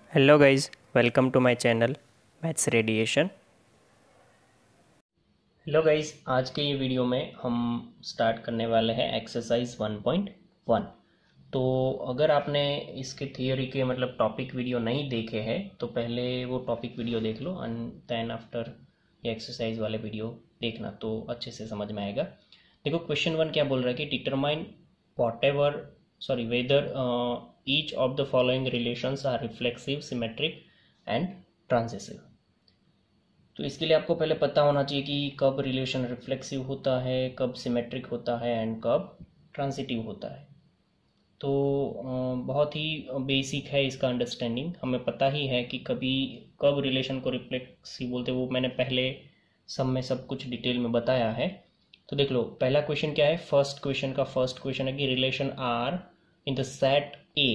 Hello guys, welcome to my channel maths radiation. Hello guys, आज के ये video में हम स्टार्ट करने वाले हैं एक्सरसाइज 1.1। तो अगर आपने इसके थियोरी के मतलब टॉपिक वीडियो नहीं देखे हैं तो पहले वो टॉपिक वीडियो देख लो एंड देन आफ्टर ये एक्सरसाइज वाले वीडियो देखना तो अच्छे से समझ में आएगा। देखो क्वेश्चन 1 क्या बोल रहा है कि determine whether each of the following relations are reflexive, symmetric and transitive. तो इसके लिए आपको पहले पता होना चाहिए कि कब रिलेशन रिफ्लेक्सिव होता है, कब सिमेट्रिक होता है एंड कब ट्रांजिटिव होता है। तो बहुत ही बेसिक है इसका अंडरस्टैंडिंग। हमें पता ही है कि कभी कब रिलेशन को रिफ्लेक्सिव बोलते हैं, वो मैंने पहले सब कुछ डिटेल में बताया है। तो देख लो पहला क्वेश्चन क्या है। फर्स्ट क्वेश्चन है कि relation R in the set A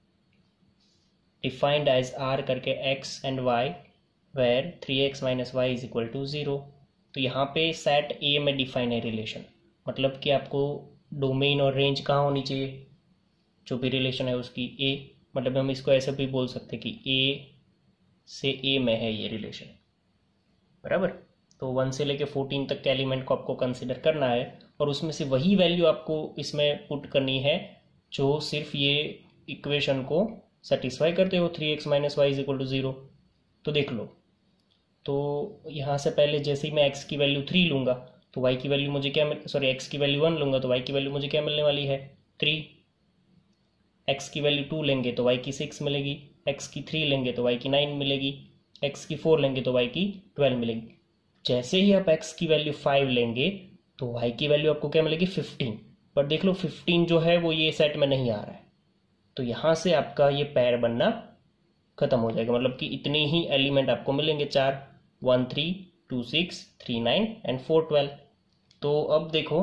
defined as R करके X and Y where 3x minus Y is equal to 0। तो यहाँ पे सेट ए में डिफाइन है रिलेशन, मतलब कि आपको डोमेन और रेंज कहाँ होनी चाहिए, जो भी रिलेशन है उसकी ए। मतलब हम इसको ऐसे भी बोल सकते कि ए से ए में है ये रिलेशन, बराबर। तो 1 से लेके 14 तक के एलिमेंट को आपको कंसिडर करना है और उसमें से वही वैल्यू आपको इसमें पुट करनी है जो सिर्फ ये इक्वेशन को सेटिस्फाई करते हो, 3x minus Y is equal to 0। तो देख लो, तो यहाँ से पहले जैसे ही मैं x की वैल्यू 3 लूँगा तो y की वैल्यू मुझे क्या x की वैल्यू 1 लूँगा तो y की वैल्यू मुझे क्या मिलने वाली है 3। x की वैल्यू 2 लेंगे तो y की 6 मिलेगी, x की 3 लेंगे तो y की 9 मिलेगी, x की 4 लेंगे तो y की 12 मिलेगी। जैसे ही आप x की वैल्यू 5 लेंगे तो y की वैल्यू आपको क्या मिलेगी 15। पर देख लो 15 जो है वो ये सेट में नहीं आ रहा है, तो यहाँ से आपका ये पैर बनना खत्म हो जाएगा। मतलब कि इतने ही एलिमेंट आपको मिलेंगे, 4, 1 3 2 6 3 9 एंड 4 12। तो अब देखो,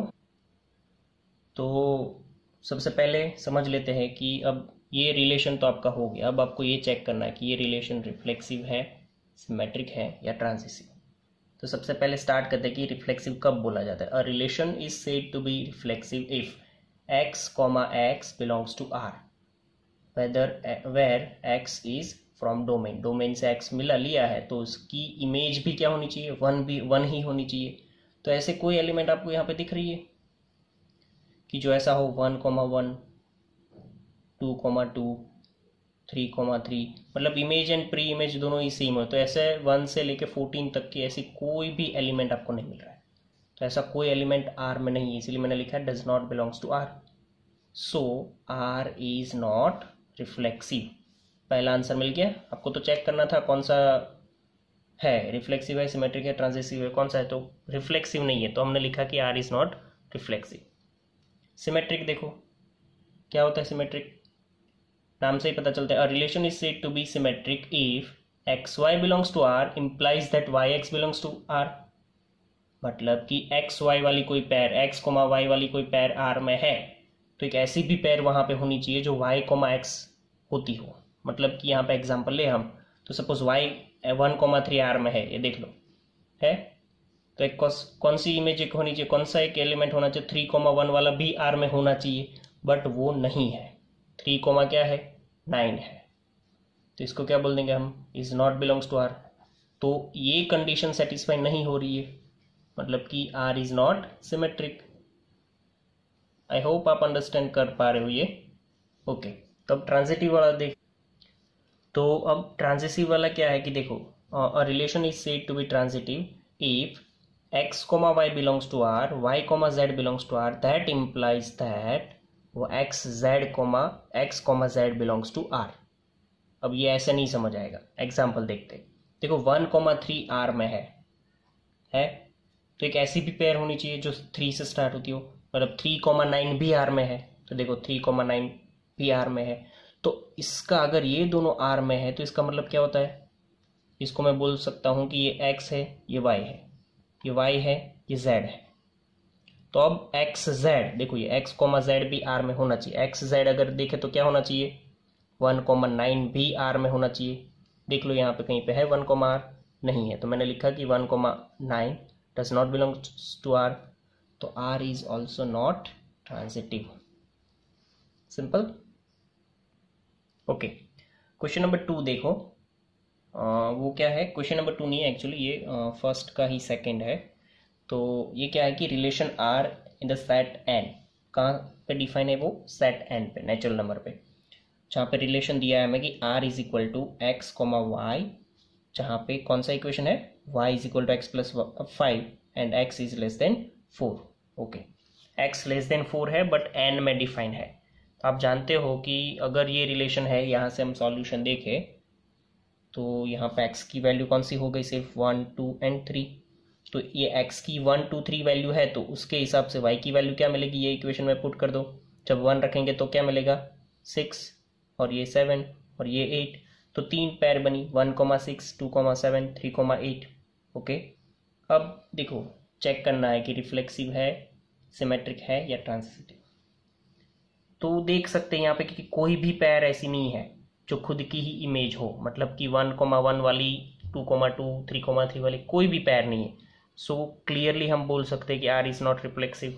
तो सबसे पहले समझ लेते हैं कि अब ये रिलेशन तो आपका हो गया। अब आपको ये चेक करना है कि ये रिलेशन रिफ्लेक्सिव है, सिमेट्रिक है या ट्रांजिटिव। तो सबसे पहले स्टार्ट करते हैं कि रिफ्लेक्सिव कब बोला जाता है। A relation is said to be reflexive if x, x belongs to r where x is from domain. Domain से x मिला लिया है तो उसकी इमेज भी क्या होनी चाहिए, वन ही होनी चाहिए। तो ऐसे कोई एलिमेंट आपको यहाँ पे दिख रही है कि जो ऐसा हो 1, 1 2, 2 3, 3, मतलब इमेज एंड प्री इमेज दोनों ही सेम हो। तो ऐसे 1 से लेके 14 तक की ऐसी कोई भी एलिमेंट आपको नहीं मिल रहा है। तो ऐसा कोई एलिमेंट आर में नहीं है, इसलिए मैंने लिखा है does not belongs to R. So R is not reflexive. पहला आंसर मिल गया। आपको तो चेक करना था कौन सा है, रिफ्लेक्सिव है, सिमेट्रिक है, ट्रांजिटिव है, कौन सा है। तो रिफ्लेक्सिव नहीं है तो हमने लिखा कि R is not reflexive. Symmetric देखो क्या होता है। सिमेट्रिक नाम से ही पता चलता है। A relation is said to be symmetric if X Y belongs to R implies that Y X belongs to R. मतलब कि एक्स वाई वाली कोई पैर, एक्स कोमा वाई वाली कोई पैर आर में है तो एक ऐसी भी पैर वहां पे होनी चाहिए जो वाई कोमा एक्स होती हो। मतलब कि यहाँ पे एग्जांपल ले हम, तो सपोज वाई 1, 3 आर में है, ये देख लो है। तो एक कौन सी इमेज एक होनी चाहिए, कौन सा एक एलिमेंट होना चाहिए, 3, 1 वाला भी आर में होना चाहिए, बट वो नहीं है। 3, क्या है 9 है, तो इसको क्या बोल देंगे हम, is not belongs to R. तो ये कंडीशन सेटिस्फाई नहीं हो रही है, मतलब कि R is not symmetric. I hope आप अंडरस्टैंड कर पा रहे हो ये। ओके, तो अब ट्रांजिटिव वाला देख। तो अब ट्रांजिटिव वाला क्या है कि देखो, a relation is said to be transitive if x, y belongs to r, y, z belongs to r, that implies that वो x, z belongs to r। अब ये ऐसे नहीं समझ आएगा, एग्जाम्पल देखते। देखो 1, 3 r में है तो एक ऐसी भी पेयर होनी चाहिए जो 3 से स्टार्ट होती हो। मतलब 3, 9 भी r में है, तो देखो 3, 9 भी r में है। तो इसका अगर ये दोनों r में है तो इसका मतलब क्या होता है, इसको मैं बोल सकता हूं कि ये x है, ये y है, ये y है, ये z है। तो अब एक्स जेड देखो, ये x, z भी r में होना चाहिए। एक्स जेड अगर देखे तो क्या होना चाहिए, 1, 9 भी r में होना चाहिए। देख लो यहाँ पे कहीं पे है 1, r नहीं है, तो मैंने लिखा कि 1, 9 does not belongs to r। तो r is also not transitive. Simple. Okay, question number 2 देखो, वो क्या है, क्वेश्चन नंबर 2 नहीं है एक्चुअली, ये फर्स्ट का ही सेकंड है। तो ये क्या है कि relation R in the set N, कहाँ पे डिफाइन है वो, सेट एन पे, नेचुरल नंबर पे, जहाँ पे रिलेशन दिया है हमें कि R is equal to X comma Y, जहाँ पे कौन सा इक्वेशन है, Y is equal to X plus 5 and X is less than 4। Okay, X less than 4 है बट एन में डिफाइन है। तो आप जानते हो कि अगर ये रिलेशन है, यहाँ से हम सॉल्यूशन देखें तो यहाँ पे x की वैल्यू कौन सी हो गई, सिर्फ 1 2 एंड 3। तो ये x की 1 2 3 वैल्यू है, तो उसके हिसाब से y की वैल्यू क्या मिलेगी, ये इक्वेशन में पुट कर दो। जब 1 रखेंगे तो क्या मिलेगा, 6, और ये 7 और ये 8। तो 3 पैर बनी, 1,6 2,7 3,8। ओके, अब देखो चेक करना है कि रिफ्लेक्सिव है, सिमेट्रिक है या ट्रांजिटिव। तो देख सकते हैं यहाँ पे कि कोई भी पैर ऐसी नहीं है जो खुद की ही इमेज हो, मतलब कि 1,1 वाली, 2,2 3,3 वाली कोई भी पैर नहीं है। सो क्लियरली हम बोल सकते हैं कि R is not reflexive.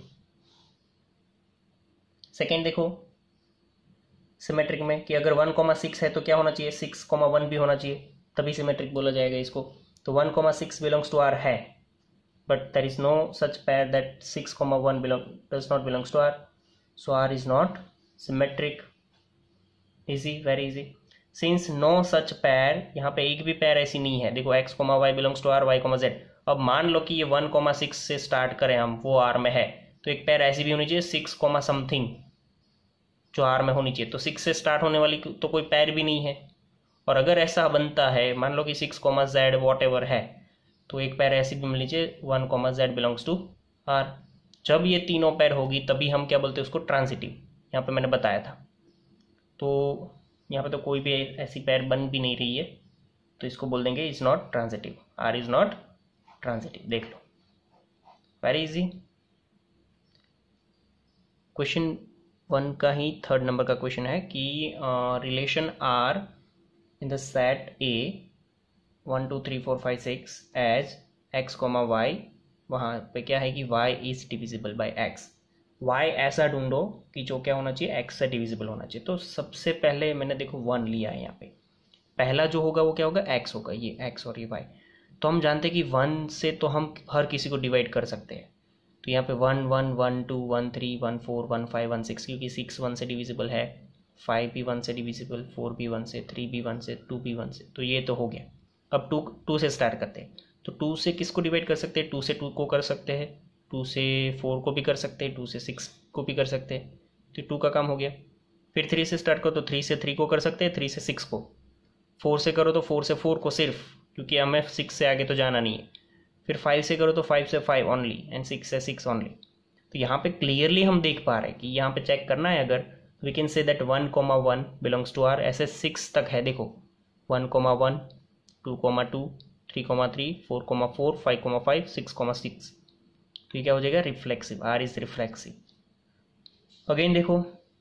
Second देखो सिमेट्रिक में कि अगर 1,6 है तो क्या होना चाहिए, 6,1 भी होना चाहिए, तभी सिमेट्रिक बोला जाएगा इसको। तो 1,6 बिलोंग्स टू आर है, but there is no such pair that 6,1 does not belongs to R, so R is not symmetric. Easy, very easy. Since no such pair, यहाँ पे एक भी पैर ऐसी नहीं है। देखो x, y belongs to R, y, z। अब मान लो कि ये 1,6 से स्टार्ट करें हम, वो आर में है, तो एक पैर ऐसी भी होनी चाहिए 6, समथिंग जो आर में होनी चाहिए। तो 6 से स्टार्ट होने वाली तो कोई पैर भी नहीं है। और अगर ऐसा बनता है, मान लो कि 6, z वॉट एवर है, तो एक पैर ऐसी भी मिलनी चाहिए 1, z बिलोंग्स टू आर। जब ये तीनों पैर होगी तभी हम क्या बोलते हैं उसको, ट्रांजिटिव। यहाँ पे मैंने बताया था। तो यहाँ पे तो कोई भी ऐसी पैर बन भी नहीं रही है, तो इसको बोल देंगे is not transitive, R is not transitive. देख लो, वेरी इजी। क्वेश्चन 1 का ही थर्ड नंबर का क्वेश्चन है कि relation R in the set A 1 2 3 4 5 6 as X comma Y, वहाँ पे क्या है कि y is divisible by x। y ऐसा ढूंढो कि जो क्या होना चाहिए, x से डिविजिबल होना चाहिए। तो सबसे पहले मैंने देखो 1 लिया है यहाँ पे, पहला जो होगा वो क्या होगा, x होगा, ये x और ये y। तो हम जानते हैं कि 1 से तो हम हर किसी को डिवाइड कर सकते हैं। तो यहाँ पे 1 1 1 2 1 3 1 4 1 5 1 6, क्योंकि 6 1 से डिविजिबल है, 5 भी 1 से डिविजिबल, 4 भी 1 से, 3 भी 1 से, 2 भी 1 से। तो ये तो हो गया। अब 2 से स्टार्ट करते हैं। तो 2 से किसको डिवाइड कर सकते हैं, 2 से 2 को कर सकते हैं, 2 से 4 को भी कर सकते हैं, 2 से 6 को भी कर सकते हैं। तो 2 का काम हो गया। फिर 3 से स्टार्ट करो तो 3 से 3 को कर सकते हैं, 3 से 6 को। 4 से करो तो 4 से 4 को सिर्फ, क्योंकि हमें 6 से आगे तो जाना नहीं है। फिर 5 से करो तो 5 से 5 ओनली, एंड 6 से 6 ओनली। तो यहाँ पे क्लियरली हम देख पा रहे हैं कि यहाँ पे चेक करना है अगर, we can say that 1,1 belongs to R. ऐसे 6 तक है, देखो 1,1 2,2 3,3 4,4 5,5 6,6। तो ये क्या हो जाएगा, reflexive, R is reflexive. Again देखो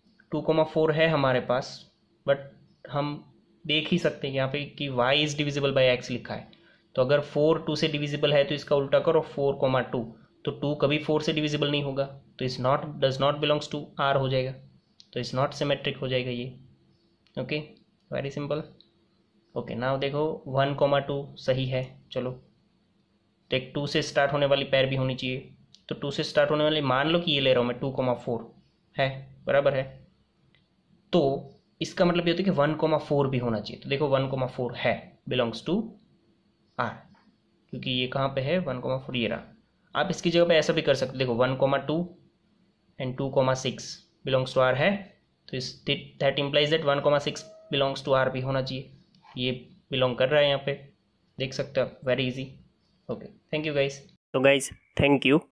2,4 है हमारे पास, बट हम देख ही सकते हैं यहाँ पे कि y is divisible by x लिखा है। तो अगर 4 2 से डिविजिबल है तो इसका उल्टा करो, 4,2। तो 2 कभी 4 से डिविजिबल नहीं होगा, तो is not, does not belongs to R हो जाएगा। तो इज नॉट सिमेट्रिक हो जाएगा ये। Okay, very simple. Okay, now देखो 1,2 सही है। चलो टेक 2 से स्टार्ट होने वाली पैर भी होनी चाहिए। तो 2 से स्टार्ट होने वाली, मान लो कि ये ले रहा हूँ मैं, 2,4 है, बराबर है। तो इसका मतलब ये होता है कि 1,4 भी होना चाहिए। तो देखो 1,4 है, बिलोंग्स टू आर, क्योंकि ये कहाँ पे है, 1,4 ये रहा। आप इसकी जगह पे ऐसा भी कर सकते, देखो 1,2 एंड 2,6 बिलोंग्स टू आर है। तो इस that implies that 1,6 belongs to R भी होना चाहिए। ये बिलोंग कर रहा है यहाँ पे, देख सकते हो आप, very easy. Okay, thank you guys. तो गाइस थैंक यू।